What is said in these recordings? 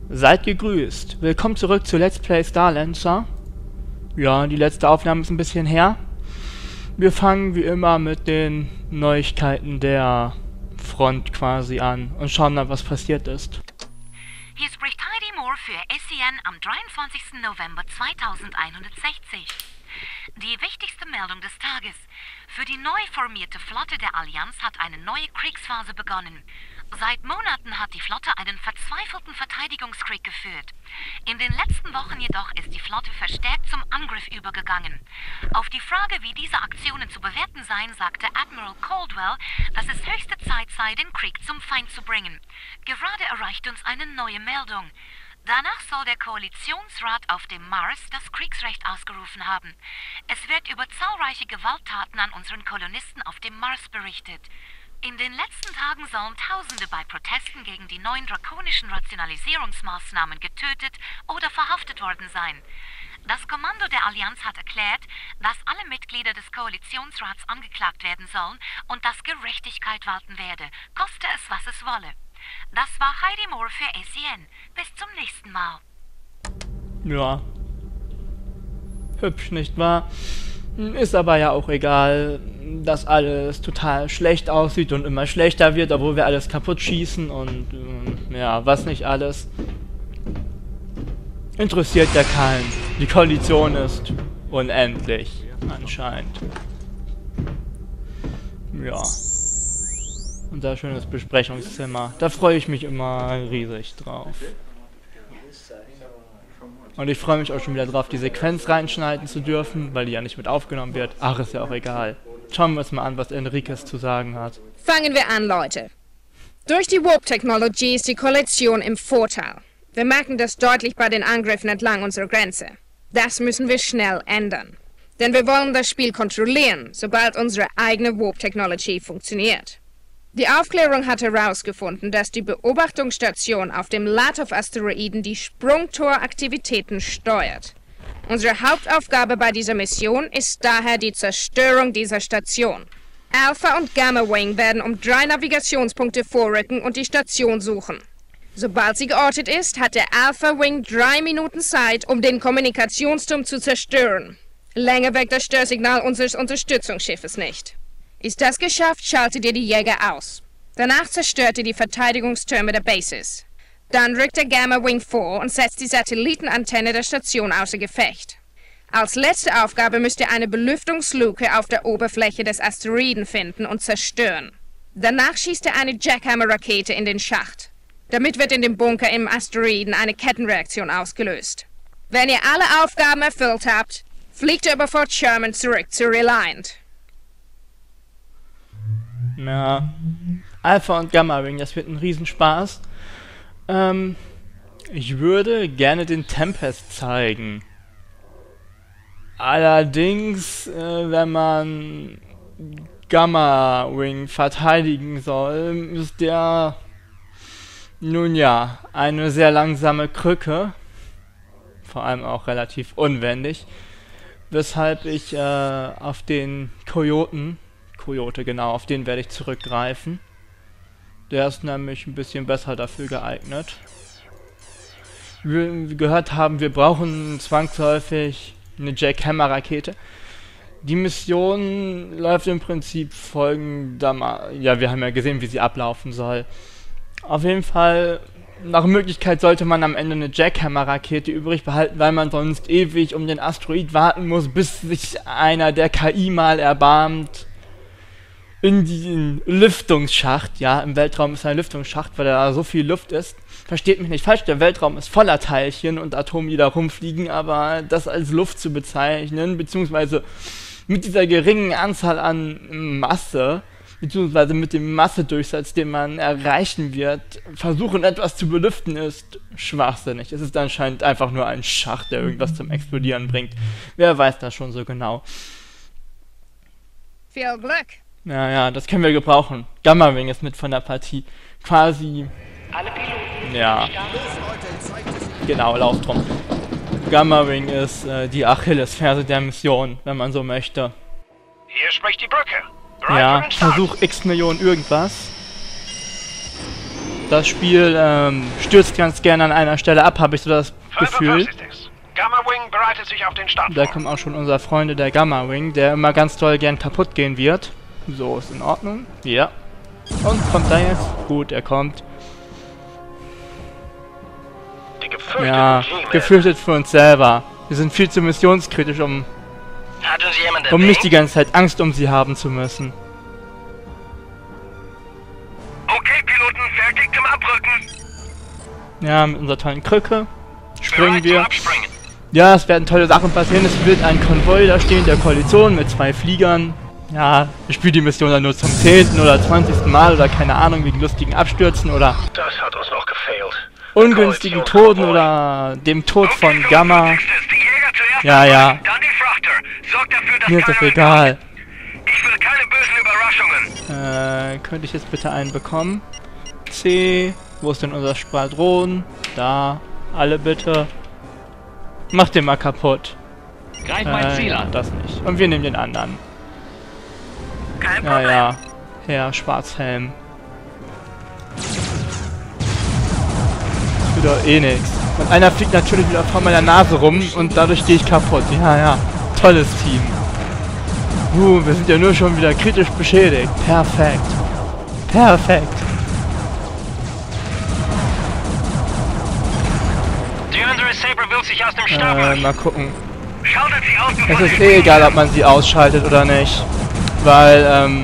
Seid gegrüßt. Willkommen zurück zu Let's Play Starlancer. Ja, die letzte Aufnahme ist ein bisschen her. Wir fangen wie immer mit den Neuigkeiten der Front quasi an und schauen dann, was passiert ist. Hier spricht Heidi Moore für SCN am 23. November 2160. Die wichtigste Meldung des Tages. Für die neu formierte Flotte der Allianz hat eine neue Kriegsphase begonnen. Seit Monaten hat die Flotte einen verzweifelten Verteidigungskrieg geführt. In den letzten Wochen jedoch ist die Flotte verstärkt zum Angriff übergegangen. Auf die Frage, wie diese Aktionen zu bewerten seien, sagte Admiral Caldwell, dass es höchste Zeit sei, den Krieg zum Feind zu bringen. Gerade erreicht uns eine neue Meldung. Danach soll der Koalitionsrat auf dem Mars das Kriegsrecht ausgerufen haben. Es wird über zahlreiche Gewalttaten an unseren Kolonisten auf dem Mars berichtet. In den letzten Tagen sollen Tausende bei Protesten gegen die neuen drakonischen Rationalisierungsmaßnahmen getötet oder verhaftet worden sein. Das Kommando der Allianz hat erklärt, dass alle Mitglieder des Koalitionsrats angeklagt werden sollen und dass Gerechtigkeit walten werde, koste es, was es wolle. Das war Heidi Moore für SCN. Bis zum nächsten Mal. Ja. Hübsch, nicht wahr? Ist aber ja auch egal, dass alles total schlecht aussieht und immer schlechter wird, obwohl wir alles kaputt schießen und ja, was nicht alles. Interessiert ja keinen. Die Koalition ist unendlich, anscheinend. Ja. Unser schönes Besprechungszimmer. Da freue ich mich immer riesig drauf. Und ich freue mich auch schon wieder drauf, die Sequenz reinschneiden zu dürfen, weil die ja nicht mit aufgenommen wird. Ach, ist ja auch egal. Schauen wir uns mal an, was Enriquez zu sagen hat. Fangen wir an, Leute. Durch die Warp-Technologie ist die Koalition im Vorteil. Wir merken das deutlich bei den Angriffen entlang unserer Grenze. Das müssen wir schnell ändern. Denn wir wollen das Spiel kontrollieren, sobald unsere eigene Warp-Technologie funktioniert. Die Aufklärung hat herausgefunden, dass die Beobachtungsstation auf dem Latov-Asteroiden die Sprungtor-Aktivitäten steuert. Unsere Hauptaufgabe bei dieser Mission ist daher die Zerstörung dieser Station. Alpha und Gamma Wing werden um 3 Navigationspunkte vorrücken und die Station suchen. Sobald sie geortet ist, hat der Alpha Wing 3 Minuten Zeit, um den Kommunikationsturm zu zerstören. Länger wirkt das Störsignal unseres Unterstützungsschiffes nicht. Ist das geschafft, schaltet ihr die Jäger aus. Danach zerstört ihr die Verteidigungstürme der Bases. Dann rückt der Gamma Wing vor und setzt die Satellitenantenne der Station außer Gefecht. Als letzte Aufgabe müsst ihr eine Belüftungsluke auf der Oberfläche des Asteroiden finden und zerstören. Danach schießt ihr eine Jackhammer-Rakete in den Schacht. Damit wird in dem Bunker im Asteroiden eine Kettenreaktion ausgelöst. Wenn ihr alle Aufgaben erfüllt habt, fliegt ihr über Fort Sherman zurück zu Reliant. Ja, Alpha und Gamma Wing, das wird ein Riesenspaß. Ich würde gerne den Tempest zeigen. Allerdings, wenn man Gamma Wing verteidigen soll, ist der, nun ja, eine sehr langsame Krücke. Vor allem auch relativ unwendig. Weshalb ich auf den Coyote, genau, auf den werde ich zurückgreifen. Der ist nämlich ein bisschen besser dafür geeignet. Wie wir gehört haben, wir brauchen zwangsläufig eine Jackhammer-Rakete. Die Mission läuft im Prinzip folgendermaßen. Ja, wir haben ja gesehen, wie sie ablaufen soll. Auf jeden Fall, nach Möglichkeit sollte man am Ende eine Jackhammer-Rakete übrig behalten, weil man sonst ewig um den Asteroid warten muss, bis sich einer der KI mal erbarmt, in diesen Lüftungsschacht, ja, im Weltraum ist ein Lüftungsschacht, weil da so viel Luft ist. Versteht mich nicht falsch, der Weltraum ist voller Teilchen und Atome, die da rumfliegen, aber das als Luft zu bezeichnen, beziehungsweise mit dieser geringen Anzahl an Masse, beziehungsweise mit dem Massedurchsatz, den man erreichen wird, versuchen etwas zu belüften, ist schwachsinnig. Es ist anscheinend einfach nur ein Schacht, der irgendwas zum Explodieren bringt. Wer weiß das schon so genau. Viel Glück! Ja, das können wir gebrauchen. Gamma Wing ist mit von der Partie. Quasi. Alle Piloten. Ja. Genau, lauf drum. Gamma Wing ist die Achillesferse der Mission, wenn man so möchte. Hier spricht die Brücke. Ja, Versuch X Millionen irgendwas. Das Spiel stürzt ganz gerne an einer Stelle ab, habe ich so das Gefühl. Gamma Wing bereitet sich auf den Start Da vor. kommt auch schon unser Freunde der Gamma Wing, der immer ganz doll gern kaputt gehen wird. So, ist in Ordnung. Ja. Und kommt er jetzt? Gut, er kommt. Die gefürchteten Ja, G-Men. gefürchtet für uns selber. Wir sind viel zu missionskritisch, um Hat uns jemand nicht die ganze Zeit Angst um sie haben zu müssen. Okay, Piloten, fertig zum Abrücken. Ja, mit unserer tollen Krücke springen Bereit zum wir. Abspringen. Ja, es werden tolle Sachen passieren. Es wird ein Konvoi da stehen, der Koalition mit 2 Fliegern. Ja, ich spiele die Mission dann nur zum 10. oder 20. Mal oder keine Ahnung, wegen lustigen Abstürzen oder Das hat uns noch gefehlt. ungünstigen Toten oder dem Tod von Gamma. Die Jäger zuerst Ja, ja. dann die Frachter. Sorgt dafür, dass Mir ist das keiner egal. entkommt. Ich will keine bösen Überraschungen. Könnte ich jetzt bitte einen bekommen? C. Wo ist denn unser Schwadron? Da. Alle bitte. Mach den mal kaputt. Greif mein Ziel an. Das nicht. Und wir nehmen den anderen. Kein Ja, Problem. ja. Herr Schwarzhelm. Das wird doch eh nix. Und einer fliegt natürlich wieder vor meiner Nase rum und dadurch gehe ich kaputt. Ja, ja. Tolles Team. Wir sind ja nur schon wieder kritisch beschädigt. Perfekt. Perfekt. Die andere Saber will sich aus dem Stab Mal gucken. Schaltet sie aus, Es bevor ist sie eh egal, ob man sie ausschaltet oder nicht. Weil,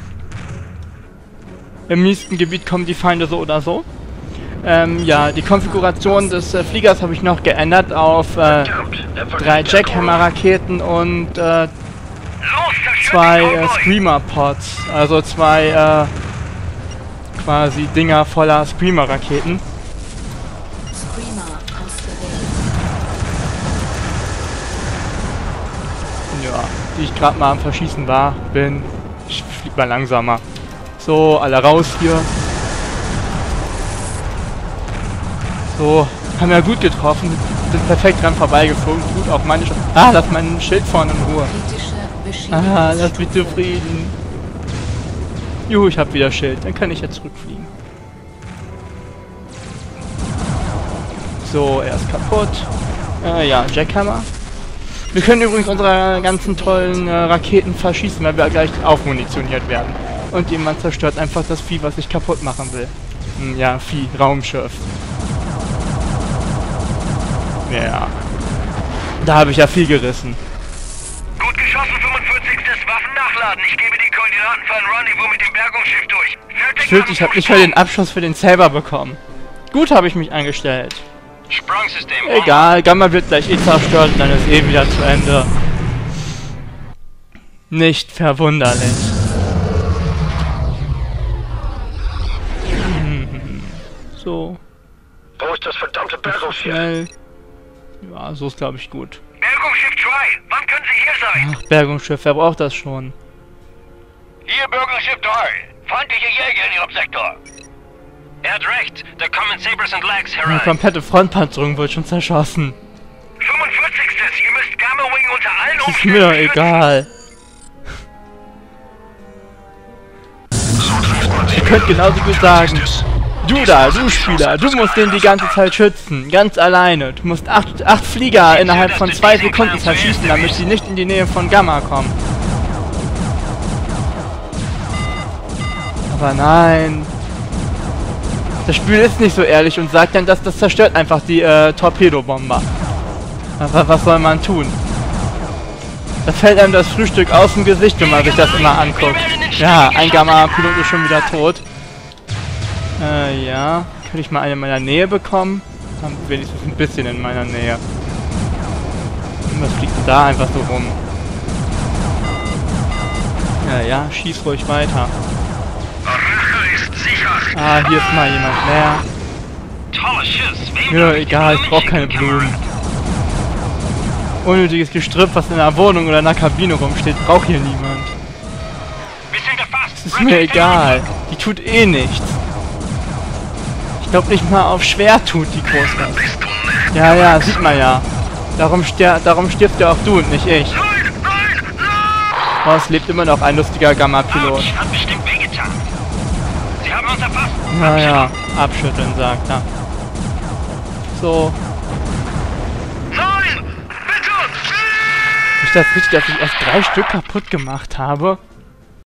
im nächsten Gebiet kommen die Feinde so oder so. Ja, die Konfiguration des Fliegers habe ich noch geändert auf 3 Jackhammer-Raketen und Los, zerstört 2 die Konvoi. Screamer-Pods. Also 2 quasi Dinger voller Screamer-Raketen. Ja, die ich gerade mal am Verschießen bin. Ich flieg mal langsamer. So, alle raus hier. So, haben ja gut getroffen. Sind perfekt dran vorbeigeflogen. Gut, auch meine lass mein Schild vorne in Ruhe. Lass mich zufrieden. Juhu, ich hab wieder Schild. Dann kann ich ja zurückfliegen. So, er ist kaputt. Ja, Jackhammer. Wir können übrigens unsere ganzen tollen Raketen verschießen, weil wir gleich aufmunitioniert werden. Und jemand zerstört einfach das Vieh, was ich kaputt machen will. Ja, Vieh, Raumschiff. Ja. Da habe ich ja viel gerissen. Gut geschossen, 45. Waffen nachladen. Ich gebe die Koordinaten für ein Rendezvous mit dem Bergungsschiff durch. Fertig Schild, machen ich habe zum nicht mal den Abschuss für den Saber bekommen. Gut habe ich mich eingestellt. Sprungsystem. Egal, Gamma wird gleich eh zerstört und dann ist eh wieder zu Ende. Nicht verwunderlich. So, Wo ist das verdammte Bergungsschiff? schnell. Ja, so ist glaube ich gut. Bergungsschiff 2. Wann können Sie hier sein? Ach, Bergungsschiff, wer braucht das schon? Hier Bergungsschiff 3. Feindliche Jäger in Ihrem Sektor. Er hat recht. Da kommen Sabers und Lags Eine herein. komplette Frontpanzerung wird schon zerschossen. 45. Ihr müsst Gamma Wing unter allen Das ist Umständen mir doch schützen. egal. Ihr könnt genauso gut sagen, du da, du Spieler, du musst den die ganze Zeit schützen, ganz alleine. Du musst 8 Flieger innerhalb von 2 Sekunden zerschießen, damit sie nicht in die Nähe von Gamma kommen. Aber nein. Das Spiel ist nicht so ehrlich und sagt dann, dass das zerstört einfach die Torpedobomber. Aber was soll man tun? Da fällt einem das Frühstück aus dem Gesicht, wenn man sich das immer anguckt. Ja, ein Gamma-Pilot ist schon wieder tot. Ja. Könnte ich mal eine in meiner Nähe bekommen? Haben wenigstens ein bisschen in meiner Nähe. Und was fliegt denn da einfach so rum? Ja, schieß ruhig weiter. Rache ist sicher. Hier ist mal jemand mehr. Toller Schuss. Wem Ja, darf ich die egal, ich brauche Blumen keine schicken, Blumen. Kamerad? Unnötiges Gestrüpp, was in der Wohnung oder in der Kabine rumsteht, braucht hier niemand. Wir sind erfasst. Das ist mir egal. Die tut eh nichts. Ich glaube nicht mal auf schwer tut die groß. Ja, sieht man ja. Darum stirbst ja auch du und nicht ich. Nein, nein, nein! Oh, es lebt immer noch ein lustiger Gamma-Pilot. Autsch, hat bestimmt wehgetan. Sie haben uns erfasst. Ja, abschütteln, sagt er. So. Nein! Bitte! Ich dachte richtig, dass ich erst 3 Stück kaputt gemacht habe.